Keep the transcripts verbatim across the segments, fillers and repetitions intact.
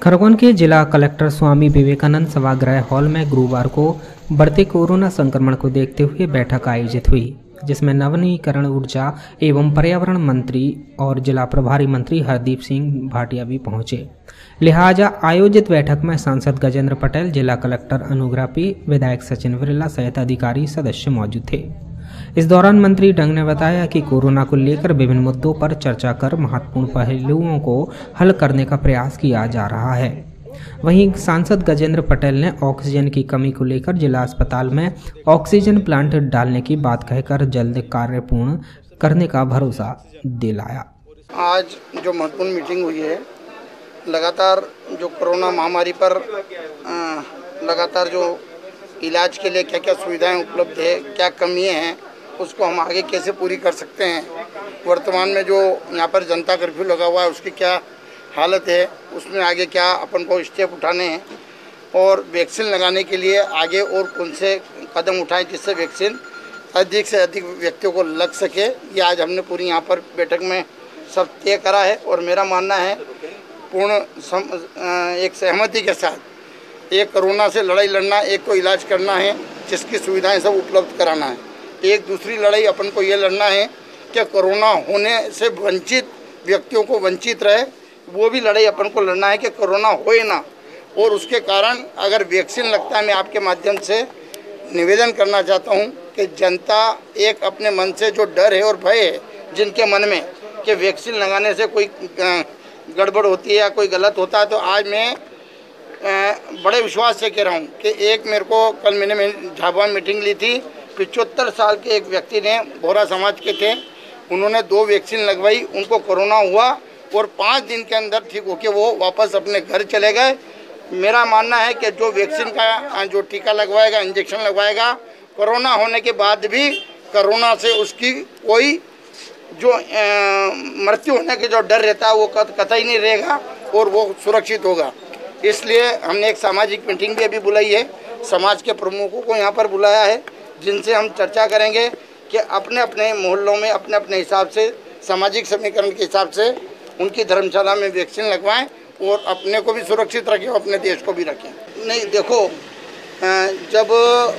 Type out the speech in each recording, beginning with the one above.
खरगोन के जिला कलेक्टर स्वामी विवेकानंद सभागृह हॉल में गुरुवार को बढ़ते कोरोना संक्रमण को देखते हुए बैठक आयोजित हुई, जिसमें नवीनीकरण ऊर्जा एवं पर्यावरण मंत्री और जिला प्रभारी मंत्री हरदीप सिंह भाटिया भी पहुंचे। लिहाजा आयोजित बैठक में सांसद गजेंद्र पटेल, जिला कलेक्टर अनुग्रह पी, विधायक सचिन बिरला सहित अधिकारी सदस्य मौजूद थे। इस दौरान मंत्री डंग ने बताया कि कोरोना को लेकर विभिन्न मुद्दों पर चर्चा कर महत्वपूर्ण पहलुओं को हल करने का प्रयास किया जा रहा है। वहीं सांसद गजेंद्र पटेल ने ऑक्सीजन की कमी को लेकर जिला अस्पताल में ऑक्सीजन प्लांट डालने की बात कहकर जल्द कार्य पूर्ण करने का भरोसा दिलाया। आज जो महत्वपूर्ण मीटिंग हुई है, लगातार जो कोरोना महामारी पर लगातार जो इलाज के लिए क्या क्या सुविधाएं उपलब्ध है, क्या कमियां हैं, उसको हम आगे कैसे पूरी कर सकते हैं। वर्तमान में जो यहाँ पर जनता कर्फ्यू लगा हुआ है उसकी क्या हालत है, उसमें आगे क्या अपन को स्टेप उठाने हैं और वैक्सीन लगाने के लिए आगे और कौन से कदम उठाएं जिससे वैक्सीन अधिक से अधिक व्यक्तियों को लग सके। ये आज हमने पूरी यहाँ पर बैठक में सब तय करा है और मेरा मानना है पूर्ण सम, एक सहमति के साथ एक कोरोना से लड़ाई लड़ना, एक को इलाज करना है जिसकी सुविधाएं सब उपलब्ध कराना है। एक दूसरी लड़ाई अपन को ये लड़ना है कि कोरोना होने से वंचित व्यक्तियों को वंचित रहे, वो भी लड़ाई अपन को लड़ना है कि कोरोना होए ना। और उसके कारण अगर वैक्सीन लगता है, मैं आपके माध्यम से निवेदन करना चाहता हूँ कि जनता एक अपने मन से जो डर है और भय है जिनके मन में कि वैक्सीन लगाने से कोई गड़बड़ होती है या कोई गलत होता है, तो आज मैं बड़े विश्वास से कह रहा हूँ कि एक मेरे को कल मैंने झाबुआ में मीटिंग ली थी, पिचहत्तर साल के एक व्यक्ति ने, बोहरा समाज के थे, उन्होंने दो वैक्सीन लगवाई, उनको कोरोना हुआ और पाँच दिन के अंदर ठीक होके वो वापस अपने घर चले गए। मेरा मानना है कि जो वैक्सीन का जो टीका लगवाएगा, इंजेक्शन लगवाएगा, कोरोना होने के बाद भी कोरोना से उसकी कोई जो मृत्यु होने के जो डर रहता है वो कतई नहीं रहेगा और वो सुरक्षित होगा। इसलिए हमने एक सामाजिक मीटिंग भी अभी बुलाई है, समाज के प्रमुखों को यहाँ पर बुलाया है, जिनसे हम चर्चा करेंगे कि अपने अपने मोहल्लों में अपने अपने हिसाब से सामाजिक समीकरण के हिसाब से उनकी धर्मशाला में वैक्सीन लगवाएं और अपने को भी सुरक्षित रखें और अपने देश को भी रखें। नहीं, देखो, जब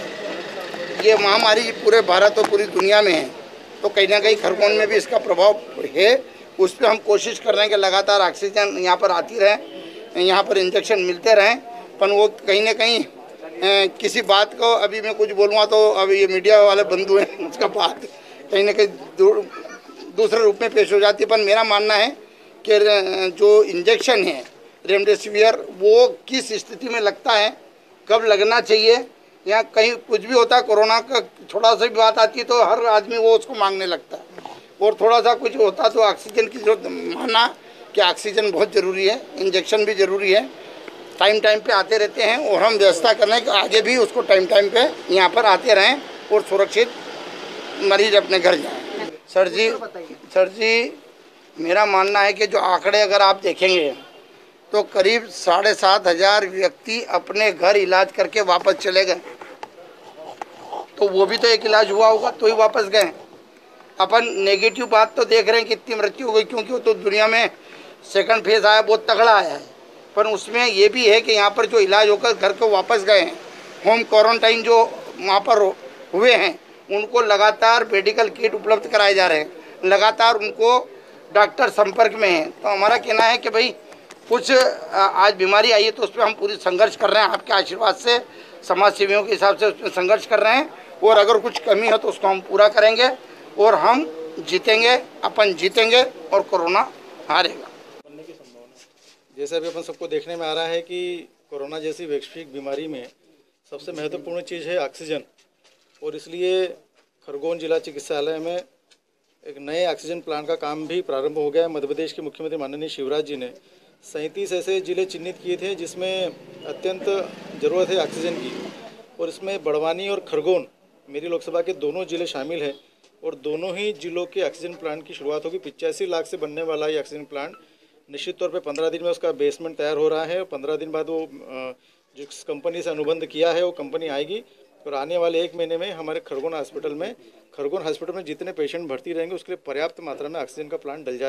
ये महामारी पूरे भारत और पूरी दुनिया में है तो कहीं ना कहीं खरगोन में भी इसका प्रभाव है। उस पर हम कोशिश कर रहे हैं कि लगातार ऑक्सीजन यहाँ पर आती रहे, यहाँ पर इंजेक्शन मिलते रहें, पर वो कहीं ना कहीं ए, किसी बात को अभी मैं कुछ बोलूँगा तो अब ये मीडिया वाले बंधु हैं, उसका बात कहीं ना कहीं दू, दूसरे रूप में पेश हो जाती है। पर मेरा मानना है कि जो इंजेक्शन है रेमडेसिविर, वो किस स्थिति में लगता है, कब लगना चाहिए, या कहीं कुछ भी होता है, कोरोना का थोड़ा सा भी बात आती है तो हर आदमी वो उसको मांगने लगता है, और थोड़ा सा कुछ होता तो ऑक्सीजन की जरूरत, माना कि ऑक्सीजन बहुत ज़रूरी है, इंजेक्शन भी ज़रूरी है, टाइम टाइम पे आते रहते हैं और हम व्यवस्था कर रहे हैं कि आगे भी उसको टाइम टाइम पे यहाँ पर आते रहें और सुरक्षित मरीज अपने घर जाएं। सर जी सर जी मेरा मानना है कि जो आंकड़े अगर आप देखेंगे तो करीब साढ़े सात हज़ार व्यक्ति अपने घर इलाज करके वापस चले गए, तो वो भी तो एक इलाज हुआ होगा तो ही वापस गए। अपन नेगेटिव बात तो देख रहे हैं कितनी मृत्यु हो गई, क्योंकि वो तो दुनिया में सेकंड फेज आया, बहुत तगड़ा आया है, पर उसमें ये भी है कि यहाँ पर जो इलाज होकर घर को वापस गए हैं, होम क्वारंटाइन जो वहाँ पर हुए हैं, उनको लगातार मेडिकल किट उपलब्ध कराए जा रहे हैं, लगातार उनको डॉक्टर संपर्क में हैं। तो हमारा कहना है कि भाई कुछ आज बीमारी आई है तो उस पर हम पूरी संघर्ष कर रहे हैं, आपके आशीर्वाद से, समाज सेवियों के हिसाब से उसमें संघर्ष कर रहे हैं, और अगर कुछ कमी हो तो उसको हम पूरा करेंगे और हम जीतेंगे, अपन जीतेंगे और कोरोना हारेगा। जैसे अभी अपन सबको देखने में आ रहा है कि कोरोना जैसी वैश्विक बीमारी में सबसे महत्वपूर्ण चीज़ है ऑक्सीजन, और इसलिए खरगोन जिला चिकित्सालय में एक नए ऑक्सीजन प्लांट का काम भी प्रारंभ हो गया है। मध्य प्रदेश के मुख्यमंत्री माननीय शिवराज जी ने सैंतीस ऐसे जिले चिन्हित किए थे जिसमें अत्यंत ज़रूरत है ऑक्सीजन की, और इसमें बड़वानी और खरगोन मेरी लोकसभा के दोनों जिले शामिल हैं, और दोनों ही जिलों के ऑक्सीजन प्लांट की शुरुआत होगी। पिचासी लाख से बनने वाला ये ऑक्सीजन प्लांट निश्चित तौर पे पंद्रह दिन में उसका बेसमेंट तैयार हो रहा है, और पंद्रह दिन बाद वो जिस कंपनी से अनुबंध किया है वो कंपनी आएगी, और आने वाले एक महीने में हमारे खरगोन हॉस्पिटल में खरगोन हॉस्पिटल में जितने पेशेंट भर्ती रहेंगे उसके लिए पर्याप्त मात्रा में ऑक्सीजन का प्लांट डल जाएगा,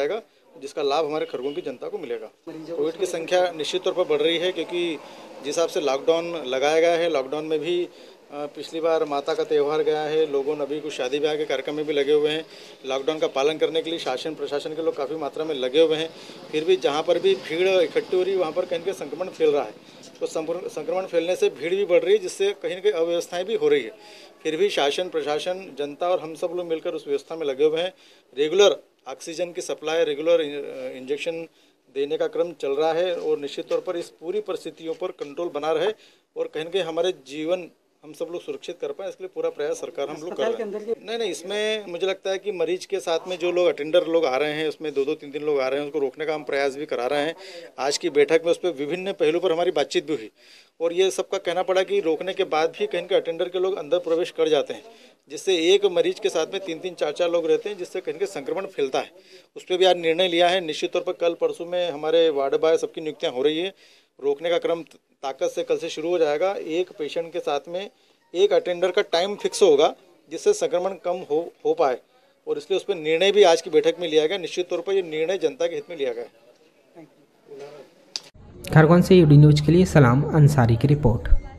जिसका लाभ हमारे खरगोन की जनता को मिलेगा। कोविड की संख्या निश्चित तौर पर बढ़ रही है, क्योंकि जिस हिसाब से लॉकडाउन लगाया गया है, लॉकडाउन में भी पिछली बार माता का त्यौहार गया है, लोगों ने अभी कुछ शादी ब्याह के कार्यक्रम में भी लगे हुए हैं। लॉकडाउन का पालन करने के लिए शासन प्रशासन के लोग काफ़ी मात्रा में लगे हुए हैं, फिर भी जहाँ पर भी भीड़ इकट्ठी हो रही है वहाँ पर कहीं ना कहीं संक्रमण फैल रहा है। तो संक्रमण फैलने से भीड़ भी बढ़ रही है, जिससे कहीं ना कहीं अव्यवस्थाएं भी हो रही है। फिर भी शासन प्रशासन जनता और हम सब लोग मिलकर उस व्यवस्था में लगे हुए हैं। रेगुलर ऑक्सीजन की सप्लाई, रेगुलर इंजेक्शन देने का क्रम चल रहा है और निश्चित तौर पर इस पूरी परिस्थितियों पर कंट्रोल बना रहे और कहीं ना कहीं हमारे जीवन हम सब लोग सुरक्षित कर पाए, इसके लिए पूरा प्रयास सरकार हम लोग कर रहे हैं। नहीं नहीं इसमें मुझे लगता है कि मरीज के साथ में जो लोग अटेंडर लोग आ रहे हैं, उसमें दो दो तीन तीन लोग आ रहे हैं, उसको रोकने का हम प्रयास भी करा रहे हैं। आज की बैठक में उस पर विभिन्न पहलू पर हमारी बातचीत भी हुई और ये सबका कहना पड़ा कि रोकने के बाद भी कहीं के अटेंडर के लोग अंदर प्रवेश कर जाते हैं, जिससे एक मरीज के साथ में तीन तीन चार चार लोग रहते हैं, जिससे कहीं के संक्रमण फैलता है। उस पर भी आज निर्णय लिया है। निश्चित तौर पर कल परसों में हमारे वार्ड बाय सबकी नियुक्तियाँ हो रही है। रोकने का क्रम ताकत से कल से शुरू हो जाएगा। एक पेशेंट के साथ में एक अटेंडर का टाइम फिक्स होगा, जिससे संक्रमण कम हो हो पाए और इसलिए उस पर निर्णय भी आज की बैठक में लिया गया। निश्चित तौर पर ये निर्णय जनता के हित में लिया गया है। खरगोन से यूडी न्यूज के लिए सलाम अंसारी की रिपोर्ट।